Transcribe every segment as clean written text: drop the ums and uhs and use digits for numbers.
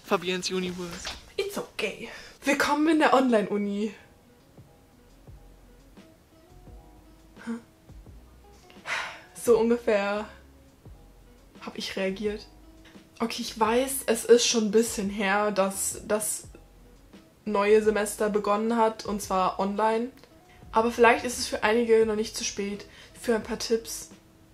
Fabians Universe. It's okay. Willkommen in der Online-Uni. So ungefähr habe ich reagiert. Okay, ich weiß, es ist schon ein bisschen her, dass das neue Semester begonnen hat, und zwar online. Aber vielleicht ist es für einige noch nicht zu spät für ein paar Tipps,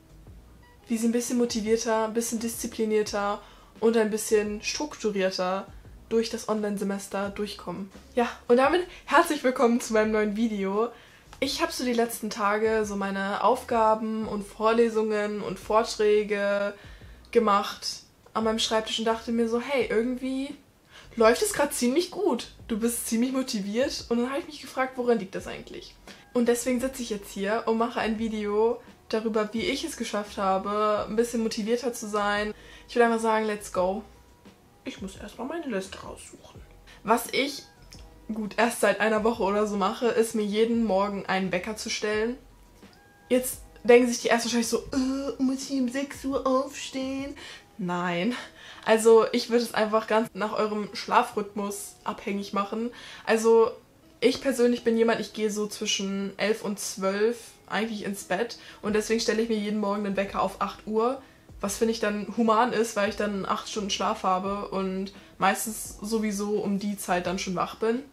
wie sie ein bisschen motivierter, ein bisschen disziplinierter und ein bisschen strukturierter durch das Online-Semester durchkommen. Ja, und damit herzlich willkommen zu meinem neuen Video. Ich habe so die letzten Tage so meine Aufgaben und Vorlesungen und Vorträge gemacht an meinem Schreibtisch und dachte mir so, hey, irgendwie läuft es gerade ziemlich gut. Du bist ziemlich motiviert. Und dann habe ich mich gefragt, woran liegt das eigentlich? Und deswegen sitze ich jetzt hier und mache ein Video darüber, wie ich es geschafft habe, ein bisschen motivierter zu sein. Ich würde einfach sagen, let's go. Ich muss erstmal meine Liste raussuchen. Was ich, gut, erst seit einer Woche oder so mache, ist mir jeden Morgen einen Wecker zu stellen. Jetzt denken sich die ersten wahrscheinlich so, muss ich um 6 Uhr aufstehen? Nein. Also ich würde es einfach ganz nach eurem Schlafrhythmus abhängig machen. Also ich persönlich bin jemand, ich gehe so zwischen 11 und 12 eigentlich ins Bett. Und deswegen stelle ich mir jeden Morgen den Wecker auf 8 Uhr. Was finde ich dann human ist, weil ich dann 8 Stunden Schlaf habe und meistens sowieso um die Zeit dann schon wach bin.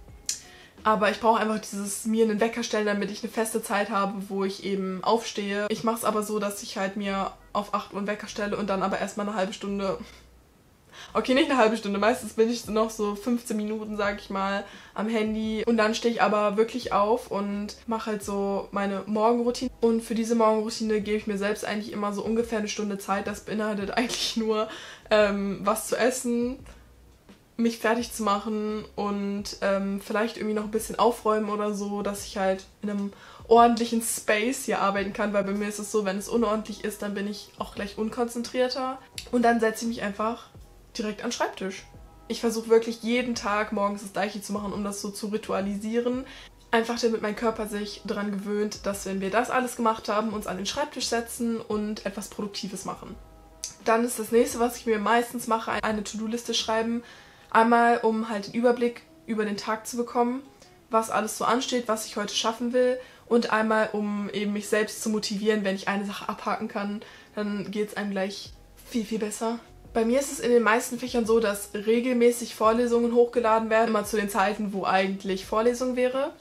Aber ich brauche einfach dieses mir einen Wecker stellen, damit ich eine feste Zeit habe, wo ich eben aufstehe. Ich mache es aber so, dass ich halt mir auf 8 Uhr einen Wecker stelle und dann aber erstmal eine halbe Stunde... Okay, nicht eine halbe Stunde, meistens bin ich noch so 15 Minuten, sag ich mal, am Handy. Und dann stehe ich aber wirklich auf und mache halt so meine Morgenroutine. Und für diese Morgenroutine gebe ich mir selbst eigentlich immer so ungefähr eine Stunde Zeit. Das beinhaltet eigentlich nur was zu essen, mich fertig zu machen und vielleicht irgendwie noch ein bisschen aufräumen oder so, dass ich halt in einem ordentlichen Space hier arbeiten kann, weil bei mir ist es so, wenn es unordentlich ist, dann bin ich auch gleich unkonzentrierter. Und dann setze ich mich einfach direkt an den Schreibtisch. Ich versuche wirklich jeden Tag morgens das Gleiche zu machen, um das so zu ritualisieren. Einfach damit mein Körper sich daran gewöhnt, dass wenn wir das alles gemacht haben, uns an den Schreibtisch setzen und etwas Produktives machen. Dann ist das nächste, was ich mir meistens mache, eine To-Do-Liste schreiben. Einmal, um halt den Überblick über den Tag zu bekommen, was alles so ansteht, was ich heute schaffen will. Und einmal, um eben mich selbst zu motivieren, wenn ich eine Sache abhaken kann, dann geht es einem gleich viel, viel besser. Bei mir ist es in den meisten Fächern so, dass regelmäßig Vorlesungen hochgeladen werden, immer zu den Zeiten, wo eigentlich Vorlesung wäre.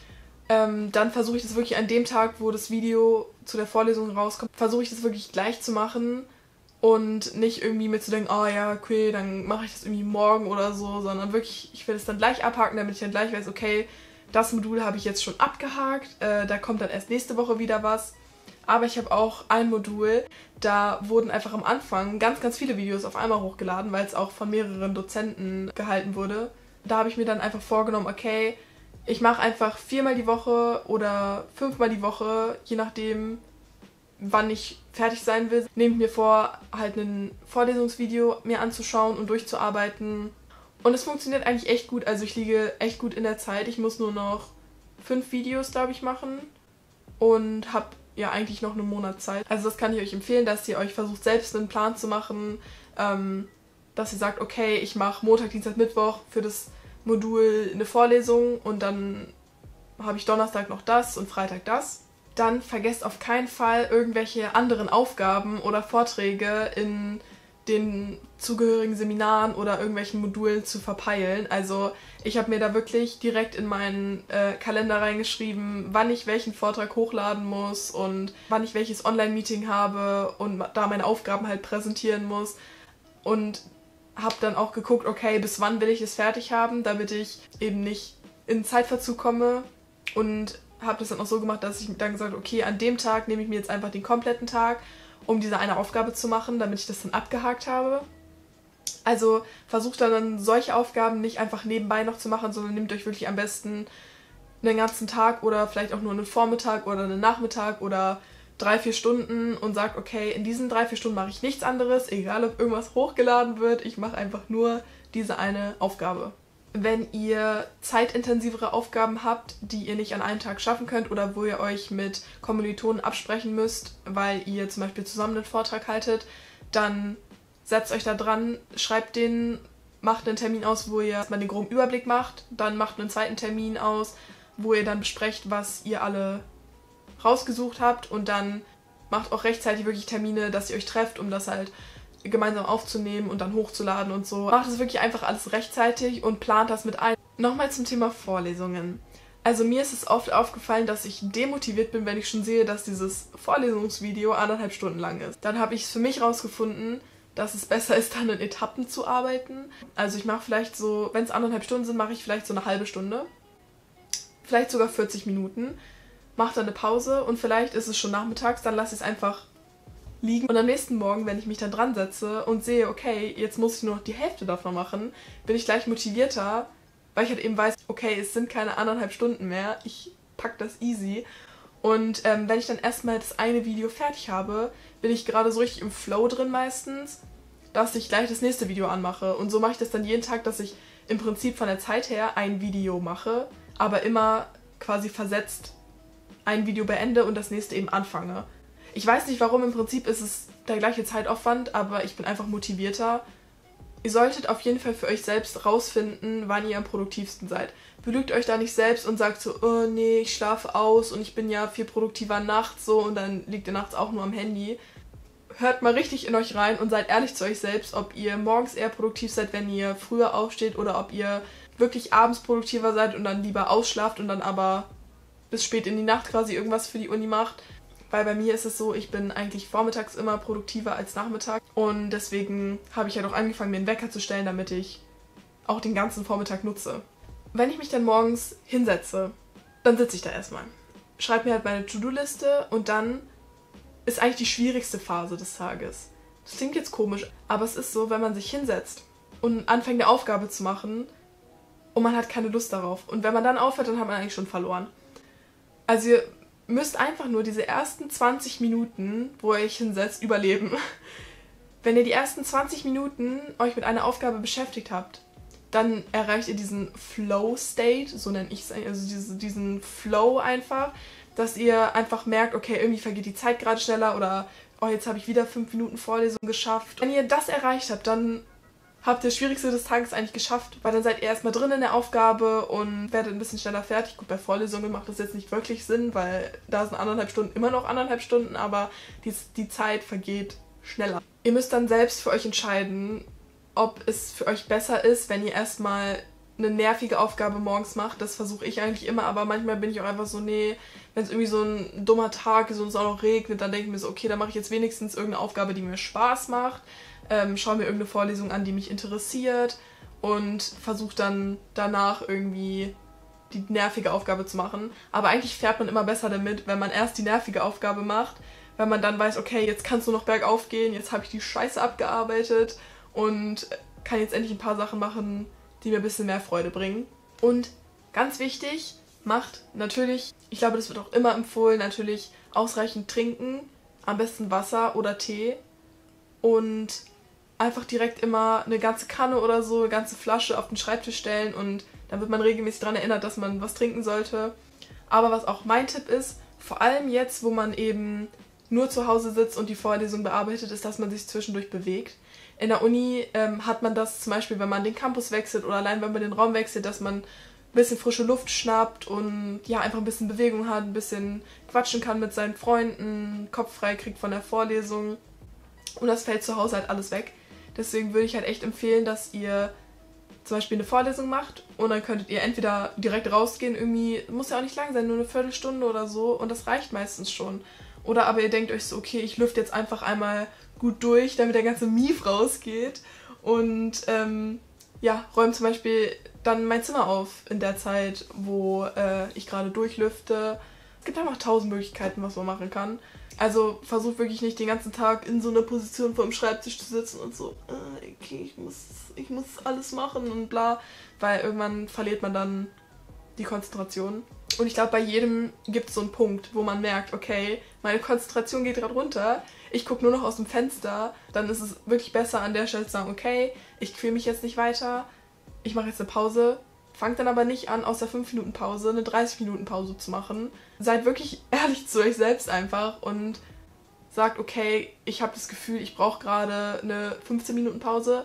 Dann versuche ich das wirklich an dem Tag, wo das Video zu der Vorlesung rauskommt, versuche ich das wirklich gleich zu machen und nicht irgendwie mir zu denken, oh ja, okay, dann mache ich das irgendwie morgen oder so, sondern wirklich, ich will es dann gleich abhaken, damit ich dann gleich weiß, okay, das Modul habe ich jetzt schon abgehakt, da kommt dann erst nächste Woche wieder was. Aber ich habe auch ein Modul, da wurden einfach am Anfang ganz, ganz viele Videos auf einmal hochgeladen, weil es auch von mehreren Dozenten gehalten wurde. Da habe ich mir dann einfach vorgenommen, okay, ich mache einfach 4-mal die Woche oder 5-mal die Woche, je nachdem, wann ich fertig sein will, nehme ich mir vor, halt ein Vorlesungsvideo mir anzuschauen und durchzuarbeiten. Und es funktioniert eigentlich echt gut, also ich liege echt gut in der Zeit. Ich muss nur noch 5 Videos, glaube ich, machen und habe ja eigentlich noch einen Monat Zeit. Also das kann ich euch empfehlen, dass ihr euch versucht, selbst einen Plan zu machen, dass ihr sagt, okay, ich mache Montag, Dienstag, Mittwoch für das Modul eine Vorlesung und dann habe ich Donnerstag noch das und Freitag das. Dann vergesst auf keinen Fall irgendwelche anderen Aufgaben oder Vorträge in den zugehörigen Seminaren oder irgendwelchen Modulen zu verpeilen. Also ich habe mir da wirklich direkt in meinen Kalender reingeschrieben, wann ich welchen Vortrag hochladen muss und wann ich welches Online-Meeting habe und da meine Aufgaben halt präsentieren muss. Und habe dann auch geguckt, okay, bis wann will ich es fertig haben, damit ich eben nicht in Zeitverzug komme. Und habe das dann auch so gemacht, dass ich dann gesagt habe, okay, an dem Tag nehme ich mir jetzt einfach den kompletten Tag, um diese eine Aufgabe zu machen, damit ich das dann abgehakt habe. Also versucht dann solche Aufgaben nicht einfach nebenbei noch zu machen, sondern nehmt euch wirklich am besten einen ganzen Tag oder vielleicht auch nur einen Vormittag oder einen Nachmittag oder 3-4 Stunden und sagt, okay, in diesen 3-4 Stunden mache ich nichts anderes, egal ob irgendwas hochgeladen wird, ich mache einfach nur diese eine Aufgabe. Wenn ihr zeitintensivere Aufgaben habt, die ihr nicht an einem Tag schaffen könnt oder wo ihr euch mit Kommilitonen absprechen müsst, weil ihr zum Beispiel zusammen einen Vortrag haltet, dann setzt euch da dran, schreibt denen, macht einen Termin aus, wo ihr erstmal den groben Überblick macht, dann macht einen zweiten Termin aus, wo ihr dann besprecht, was ihr alle rausgesucht habt und dann macht auch rechtzeitig wirklich Termine, dass ihr euch trefft, um das halt gemeinsam aufzunehmen und dann hochzuladen und so. Macht es wirklich einfach alles rechtzeitig und plant das mit ein. Nochmal zum Thema Vorlesungen. Also mir ist es oft aufgefallen, dass ich demotiviert bin, wenn ich schon sehe, dass dieses Vorlesungsvideo 1,5 Stunden lang ist. Dann habe ich es für mich rausgefunden, dass es besser ist, dann in Etappen zu arbeiten. Also ich mache vielleicht so, wenn es 1,5 Stunden sind, mache ich vielleicht so eine halbe Stunde. Vielleicht sogar 40 Minuten. Mache dann eine Pause und vielleicht ist es schon nachmittags, dann lasse ich es einfach liegen. Und am nächsten Morgen, wenn ich mich dann dran setze und sehe, okay, jetzt muss ich nur noch die Hälfte davon machen, bin ich gleich motivierter, weil ich halt eben weiß, okay, es sind keine 1,5 Stunden mehr, ich pack das easy. Und wenn ich dann erstmal das eine Video fertig habe, bin ich gerade so richtig im Flow drin meistens, dass ich gleich das nächste Video anmache. Und so mache ich das dann jeden Tag, dass ich im Prinzip von der Zeit her ein Video mache, aber immer quasi versetzt ein Video beende und das nächste eben anfange. Ich weiß nicht warum, im Prinzip ist es der gleiche Zeitaufwand, aber ich bin einfach motivierter. Ihr solltet auf jeden Fall für euch selbst rausfinden, wann ihr am produktivsten seid. Belügt euch da nicht selbst und sagt so, oh nee, ich schlafe aus und ich bin ja viel produktiver nachts so und dann liegt ihr nachts auch nur am Handy. Hört mal richtig in euch rein und seid ehrlich zu euch selbst, ob ihr morgens eher produktiv seid, wenn ihr früher aufsteht oder ob ihr wirklich abends produktiver seid und dann lieber ausschlaft und dann aber bis spät in die Nacht quasi irgendwas für die Uni macht. Weil bei mir ist es so, ich bin eigentlich vormittags immer produktiver als nachmittags. Und deswegen habe ich halt auch angefangen, mir einen Wecker zu stellen, damit ich auch den ganzen Vormittag nutze. Wenn ich mich dann morgens hinsetze, dann sitze ich da erstmal. Schreibe mir halt meine To-Do-Liste und dann ist eigentlich die schwierigste Phase des Tages. Das klingt jetzt komisch, aber es ist so, wenn man sich hinsetzt und anfängt eine Aufgabe zu machen und man hat keine Lust darauf. Und wenn man dann aufhört, dann hat man eigentlich schon verloren. Also ihr müsst einfach nur diese ersten 20 Minuten, wo ihr euch hinsetzt, überleben. Wenn ihr die ersten 20 Minuten euch mit einer Aufgabe beschäftigt habt, dann erreicht ihr diesen Flow-State, so nenne ich es, also diesen Flow einfach, dass ihr einfach merkt, okay, irgendwie vergeht die Zeit gerade schneller oder oh, jetzt habe ich wieder 5 Minuten Vorlesung geschafft. Wenn ihr das erreicht habt, dann habt ihr das Schwierigste des Tages eigentlich geschafft, weil dann seid ihr erstmal drin in der Aufgabe und werdet ein bisschen schneller fertig. Gut, bei Vorlesungen macht das jetzt nicht wirklich Sinn, weil da sind 1,5 Stunden immer noch 1,5 Stunden, aber die Zeit vergeht schneller. Ihr müsst dann selbst für euch entscheiden, ob es für euch besser ist, wenn ihr erstmal eine nervige Aufgabe morgens macht. Das versuche ich eigentlich immer, aber manchmal bin ich auch einfach so, nee, wenn es irgendwie so ein dummer Tag ist und es auch noch regnet, dann denke ich mir so, okay, dann mache ich jetzt wenigstens irgendeine Aufgabe, die mir Spaß macht. Schaue mir irgendeine Vorlesung an, die mich interessiert und versuche dann danach irgendwie die nervige Aufgabe zu machen. Aber eigentlich fährt man immer besser damit, wenn man erst die nervige Aufgabe macht, weil man dann weiß, okay, jetzt kann es nur noch bergauf gehen, jetzt habe ich die Scheiße abgearbeitet und kann jetzt endlich ein paar Sachen machen, die mir ein bisschen mehr Freude bringen. Und ganz wichtig, macht natürlich, ich glaube, das wird auch immer empfohlen, natürlich ausreichend trinken, am besten Wasser oder Tee und einfach direkt immer eine ganze Kanne oder so, eine ganze Flasche auf den Schreibtisch stellen und dann wird man regelmäßig daran erinnert, dass man was trinken sollte. Aber was auch mein Tipp ist, vor allem jetzt, wo man eben nur zu Hause sitzt und die Vorlesung bearbeitet, ist, dass man sich zwischendurch bewegt. In der Uni hat man das zum Beispiel, wenn man den Campus wechselt oder allein wenn man den Raum wechselt, dass man ein bisschen frische Luft schnappt und ja, einfach ein bisschen Bewegung hat, ein bisschen quatschen kann mit seinen Freunden, Kopf frei kriegt von der Vorlesung. Und das fällt zu Hause halt alles weg. Deswegen würde ich halt echt empfehlen, dass ihr zum Beispiel eine Vorlesung macht und dann könntet ihr entweder direkt rausgehen, irgendwie, muss ja auch nicht lang sein, nur eine Viertelstunde oder so und das reicht meistens schon. Oder aber ihr denkt euch so, okay, ich lüfte jetzt einfach einmal gut durch, damit der ganze Mief rausgeht und ja, räume zum Beispiel dann mein Zimmer auf in der Zeit, wo ich gerade durchlüfte. Es gibt einfach 1000 Möglichkeiten, was man machen kann. Also versucht wirklich nicht den ganzen Tag in so einer Position vor dem Schreibtisch zu sitzen und so, okay, ich muss alles machen und bla, weil irgendwann verliert man dann die Konzentration. Und ich glaube, bei jedem gibt es so einen Punkt, wo man merkt, okay, meine Konzentration geht gerade runter, ich gucke nur noch aus dem Fenster, dann ist es wirklich besser an der Stelle zu sagen, okay, ich quäle mich jetzt nicht weiter, ich mache jetzt eine Pause. Fangt dann aber nicht an, aus der 5-Minuten-Pause eine 30-Minuten-Pause zu machen. Seid wirklich ehrlich zu euch selbst einfach und sagt, okay, ich habe das Gefühl, ich brauche gerade eine 15-Minuten-Pause.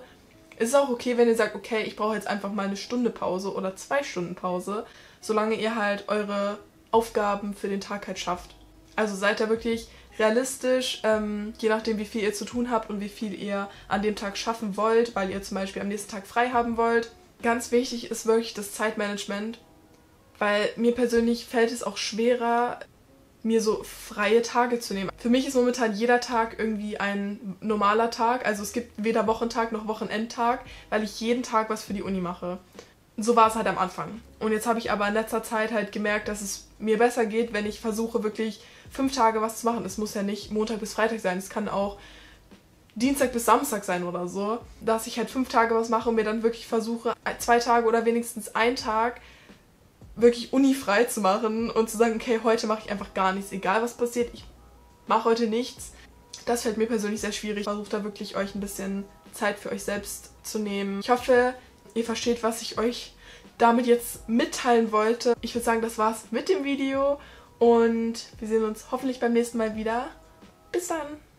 Es ist auch okay, wenn ihr sagt, okay, ich brauche jetzt einfach mal eine Stunde Pause oder 2 Stunden Pause, solange ihr halt eure Aufgaben für den Tag halt schafft. Also seid da wirklich realistisch, je nachdem wie viel ihr zu tun habt und wie viel ihr an dem Tag schaffen wollt, weil ihr zum Beispiel am nächsten Tag frei haben wollt. Ganz wichtig ist wirklich das Zeitmanagement, weil mir persönlich fällt es auch schwerer, mir so freie Tage zu nehmen. Für mich ist momentan jeder Tag irgendwie ein normaler Tag, also es gibt weder Wochentag noch Wochenendtag, weil ich jeden Tag was für die Uni mache. So war es halt am Anfang. Und jetzt habe ich aber in letzter Zeit halt gemerkt, dass es mir besser geht, wenn ich versuche, wirklich 5 Tage was zu machen. Es muss ja nicht Montag bis Freitag sein, es kann auch Dienstag bis Samstag sein oder so. Dass ich halt 5 Tage was mache und mir dann wirklich versuche, 2 Tage oder wenigstens einen Tag wirklich unifrei zu machen und zu sagen, okay, heute mache ich einfach gar nichts, egal was passiert, ich mache heute nichts. Das fällt mir persönlich sehr schwierig. Versucht da wirklich euch ein bisschen Zeit für euch selbst zu nehmen. Ich hoffe, ihr versteht, was ich euch damit jetzt mitteilen wollte. Ich würde sagen, das war's mit dem Video und wir sehen uns hoffentlich beim nächsten Mal wieder. Bis dann!